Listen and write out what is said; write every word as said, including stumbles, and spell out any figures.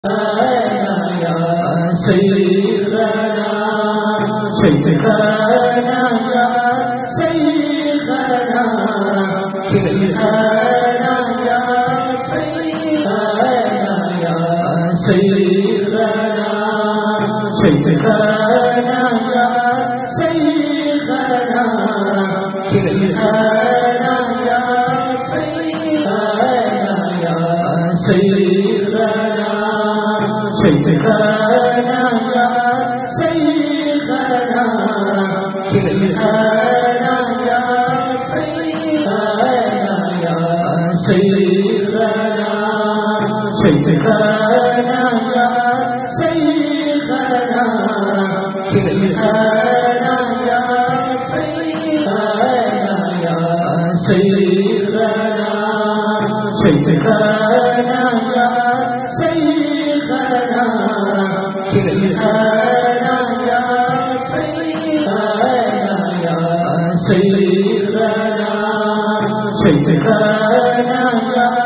या सैयदना सैयदना या सैयदना सैयदना या सैयदना या सैयदना सैयदना या सैयदना सैयदना या सैयदना या सैयदना सैयदना या सैयदना सैयदना या सैयदना या सैयदना सैयदना या सैयदना सैयदना या सैयदना या सैयदना सैयदना या सैयदना सैयदना या सैयदना या सैयदना सैयदना या